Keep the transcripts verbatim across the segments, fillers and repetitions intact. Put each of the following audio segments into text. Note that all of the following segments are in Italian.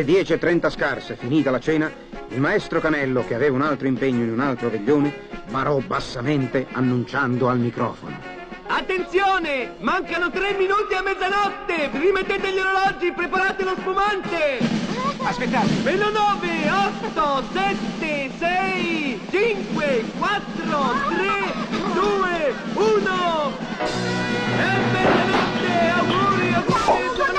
Alle dieci e trenta scarse, finita la cena, il maestro Canello, che aveva un altro impegno in un altro veglione, barò bassamente annunciando al microfono. Attenzione! Mancano tre minuti a mezzanotte! Rimettete gli orologi, preparate lo spumante! Aspettate! Meno nove, otto, sette, sei, cinque, quattro, tre, due, uno! È mezzanotte! Auguri, auguri! Buon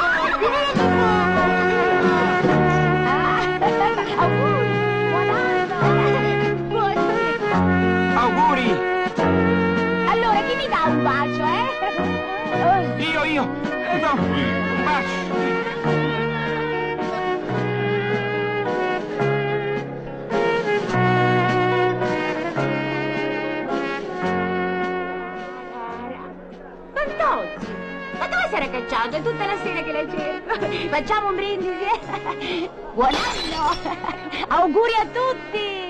Auguri! Allora, chi mi dà un bacio, eh? Io, io! Eh, no, un bacio! Fantozzi! Ma dove si era cacciato? È tutta la sera che la cerco. Facciamo un brindisi? Buon anno! Auguri a tutti!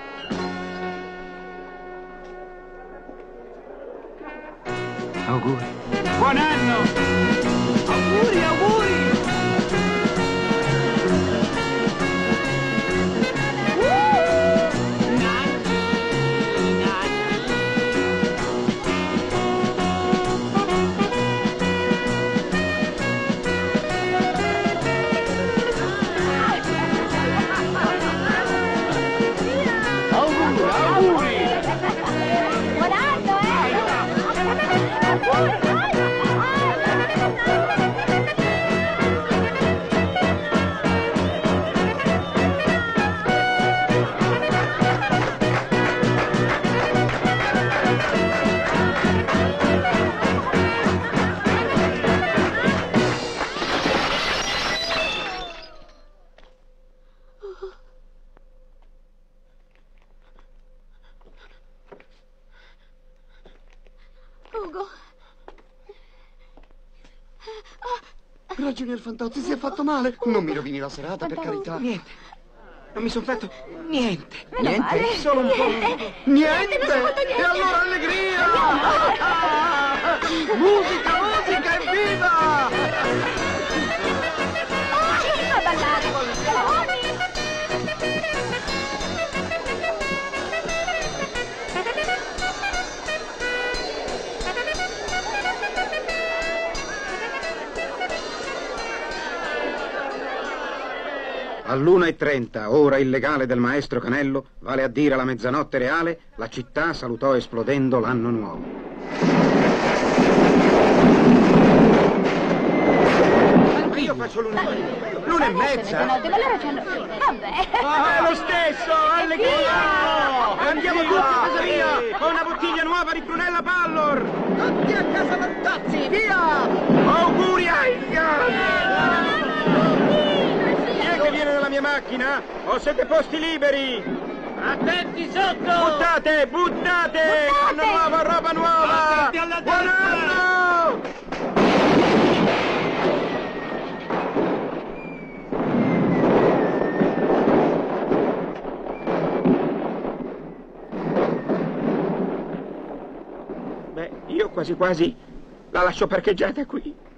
Auguri! Buon anno! Auguri, auguri! Ugo. Ragionier Fantozzi, si è fatto male. Non mi rovini la serata, per carità. Niente. Non mi sono fatto niente. Meno Niente, male. solo un po'. Niente. Niente! non si è fatto niente. E allora allegria! Musica, musica, evviva! A ballare con gli uomini. All'una e trenta, ora illegale del maestro Canello, vale a dire la mezzanotte reale, la città salutò esplodendo l'anno nuovo. Ma io faccio l'una. L'una e mezza? Ma loro c'hanno... Vabbè. Ah, è lo stesso! Allegria! Andiamo tutti a casa mia! Ho una bottiglia nuova di Prunella Pallor! Tutti a casa Fantozzi, via! Auguri! Chi è che viene nella mia macchina? Ho sette posti liberi! Attenti sotto! Buttate, buttate! Anno nuovo, roba nuova! Attenti alla Buon destra! anno! Beh, io quasi quasi la lascio parcheggiata qui.